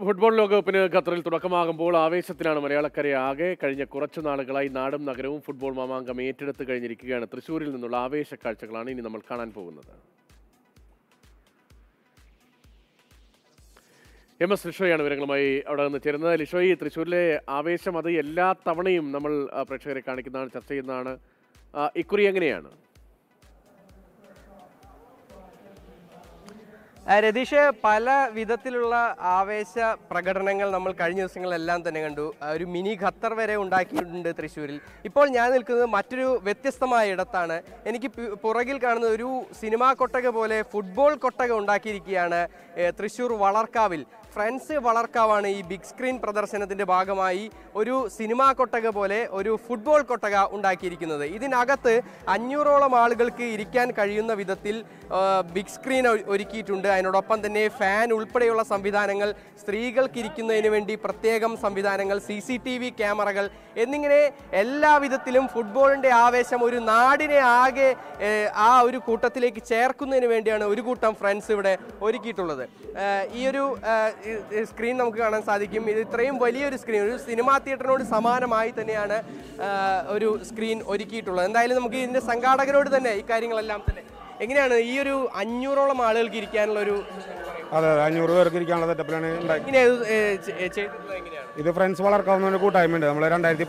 Football ലോകകപ്പിന് ഖത്തറിൽ തുടക്കമാകുമ്പോൾ ആവേശത്തിലാണ് മലയാളക്കരയെ ആകെ. കഴിഞ്ഞ കുറച്ചു നാളുകളായി നാടും നഗരവും ഫുട്ബോൾ മാമാങ്കം ഏറ്റെടുത്ത് കഴിഞ്ഞിരിക്കുകയാണ്. തൃശ്ശൂരിൽ നിന്നുള്ള ആവേശ കാഴ്ചകളാണ് ഇനി നമ്മൾ കാണാൻ പോകുന്നത്. MS ലിഷോയാണ് വിവരങ്ങളുമായി അവിടെ നിന്ന് ചേരുന്നത്. ലിഷോയി, തൃശ്ശൂരിലെ ആവേശം അത് എല്ലാ തവണയും നമ്മൾ പ്രേക്ഷകരെ കാണിക്കുന്നതാണ്, ചർച്ച ചെയ്യുന്നതാണ്. ഇക്കുറി എങ്ങനെയാണ്? രതീഷ്, പല വിധത്തിലുള്ള ആവേശ പ്രകടനങ്ങൾ നമ്മൾ കഴിഞ്ഞ ദിവസങ്ങളെല്ലാം തന്നെ കണ്ടു. ഒരു മിനി ഖത്തർ വരെ ഉണ്ടാക്കിയിട്ടുണ്ട് തൃശ്ശൂരിൽ. ഇപ്പോൾ ഞാൻ നിൽക്കുന്നത് മറ്റൊരു വ്യത്യസ്തമായ ഇടത്താണ്. എനിക്ക് പുറകിൽ കാണുന്ന ഒരു സിനിമാ കൊട്ടക പോലെ ഫുട്ബോൾ കൊട്ടക ഉണ്ടാക്കിയിരിക്കുകയാണ് തൃശ്ശൂർ വളർക്കാവിൽ. ഫ്രണ്ട്സ് വളർക്കാവാണ് ഈ ബിഗ് സ്ക്രീൻ പ്രദർശനത്തിൻ്റെ ഭാഗമായി ഒരു സിനിമാ കൊട്ടക പോലെ ഒരു ഫുട്ബോൾ കൊട്ടക ഉണ്ടാക്കിയിരിക്കുന്നത്. ഇതിനകത്ത് 500ഓളം ആളുകൾക്ക് ഇരിക്കാൻ കഴിയുന്ന വിധത്തിൽ ബിഗ് സ്ക്രീൻ ഒരുക്കിയിട്ടുണ്ട്. അതിനോടൊപ്പം തന്നെ ഫാൻ ഉൾപ്പെടെയുള്ള സംവിധാനങ്ങൾ, സ്ത്രീകൾക്ക് ഇരിക്കുന്നതിന് വേണ്ടി പ്രത്യേകം സംവിധാനങ്ങൾ, CCTV ക്യാമറകൾ എന്നിങ്ങനെ എല്ലാ വിധത്തിലും ഫുട്ബോളിൻ്റെ ആവേശം ഒരു നാടിനെ ആകെ ആ ഒരു കൂട്ടത്തിലേക്ക് ചേർക്കുന്നതിന് വേണ്ടിയാണ് ഒരു കൂട്ടം ഫ്രണ്ട്സ് ഇവിടെ ഒരുക്കിയിട്ടുള്ളത്. ഈ ഒരു സ്ക്രീൻ നമുക്ക് കാണാൻ സാധിക്കും. ഇത് ഇത്രയും വലിയൊരു സ്ക്രീൻ, ഒരു സിനിമാ തിയേറ്ററിനോട് സമാനമായി തന്നെയാണ് ഒരു സ്ക്രീൻ ഒരുക്കിയിട്ടുള്ളത്. എന്തായാലും നമുക്ക് ഇതിൻ്റെ സംഘാടകരോട് തന്നെ ഈ കാര്യങ്ങളെല്ലാം തന്നെ എങ്ങനെയാണ് ഈ ഒരു 500ഓളം ആളുകൾക്ക് ഇരിക്കാനുള്ള ഒരു അതെ 500 പേർക്ക് ഇരിക്കാനുള്ള സെറ്റപ്പിലാണ് ഇത്. ഫ്രണ്ട്സ് വളർക്കാവുന്ന ഒരു കൂട്ടായ്മയുണ്ട്. നമ്മൾ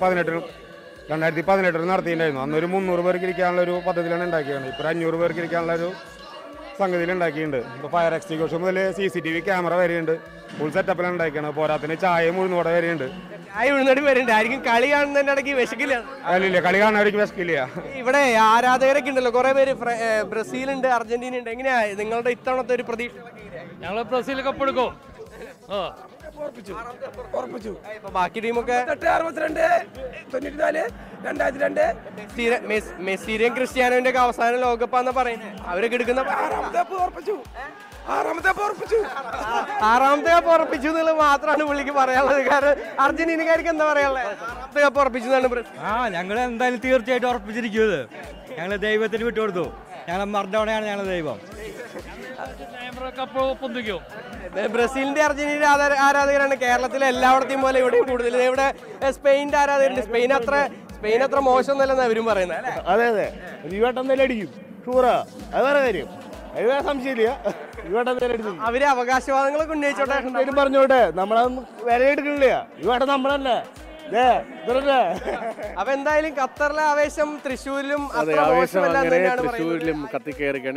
2018 നടത്തിയിട്ടുണ്ടായിരുന്നു. അന്നൊരു 300 പേർക്ക് ഇരിക്കാനുള്ള ഒരു പദ്ധതിയിലാണ് ഉണ്ടാക്കിയത്. ഇപ്പോൾ 500 പേർക്ക് ഇരിക്കാനുള്ള ഒരു സംഗതിയിൽ ഉണ്ടാക്കിയിട്ടുണ്ട്. ഇപ്പോൾ ഫയർ എക്സ്റ്റിങ്ക്വിഷർ മുതൽ CCTV ക്യാമറ വരെയുണ്ട്. ഫുൾ സെറ്റപ്പിലാണ് ഉണ്ടാക്കിയാണ്. പോരാത്തിന് ചായയും ഉഴുന്നോടെ വരെയുണ്ട്. ആയിരിക്കും കളി കാണുന്നതിന്റെ ഇടയ്ക്ക് വിശക്കില്ല. അല്ലില്ല, കളി കാണാനവർക്ക് വിശക്കില്ല. ഇവിടെ ആരാധകരൊക്കെ ഉണ്ടല്ലോ, കുറെ പേര് ബ്രസീലുണ്ട്, അർജന്റീന ഉണ്ട്. എങ്ങനെയാ നിങ്ങളുടെ ഇത്തവണത്തെ ഒരു പ്രതീക്ഷ? ഞങ്ങൾ ബ്രസീൽ കപ്പ് എടുക്കും. ബാക്കി ടീമൊക്കെ 62, 2002, മെസ്സിയുടെയും ക്രിസ്ത്യാനോന്റെ ഒക്കെ അവസാന ലോകകപ്പാന്ന് പറയുന്നത്. അവരൊക്കെ എടുക്കുന്ന ആറാമത്തെ കപ്പ് ഉറപ്പിച്ചു എന്നുള്ളത് മാത്രമാണ് പുള്ളിക്ക് പറയാനുള്ളത്. കാരണം അർജന്റീനക്കാർക്ക് എന്താ പറയാനുള്ളത്? ആറാമത്തെ കപ്പ് ഉറപ്പിച്ചു എന്നാണ്. ഞങ്ങൾ എന്തായാലും തീർച്ചയായിട്ടും ഉറപ്പിച്ചിരിക്കുന്നത്. ഞങ്ങൾ ദൈവത്തിന് വിട്ടുകൊടുത്തു. ഞങ്ങളെ മർഡോണയാണ് ഞങ്ങളുടെ ദൈവം. കപ്പ് പൊന്തിക്കും. ബ്രസീലിന്റെ അർജന്റീന ആരാധകരാണ് കേരളത്തിലെ എല്ലായിടത്തെയും പോലെ ഇവിടെയും കൂടുതൽ. ഇവിടെ സ്പെയിനിന്റെ ആരാധകരുണ്ട്. സ്പെയിൻ അത്ര മോശമൊന്നുമല്ലെന്ന് അവരും പറയുന്നത്. അതെ അതെ, എന്തായാലും അടിക്കും, ഷൂറാ. അത് വേറെ കാര്യം, അത് വേറെ സംശയമില്ല. അവര് അവകാശവാദങ്ങളൊക്കെ ഉന്നയിച്ചോട്ടെ, പറഞ്ഞോട്ടെ. നമ്മളതൊന്നും വില എടുക്കണില്ല. ഇവിടെ നമ്മളല്ലേ. അപ്പൊ എന്തായാലും ഖത്തറിലെ ആവേശം തൃശ്ശൂരിലും തൃശ്ശൂരിലും കത്തിക്കയറുകയാണ്.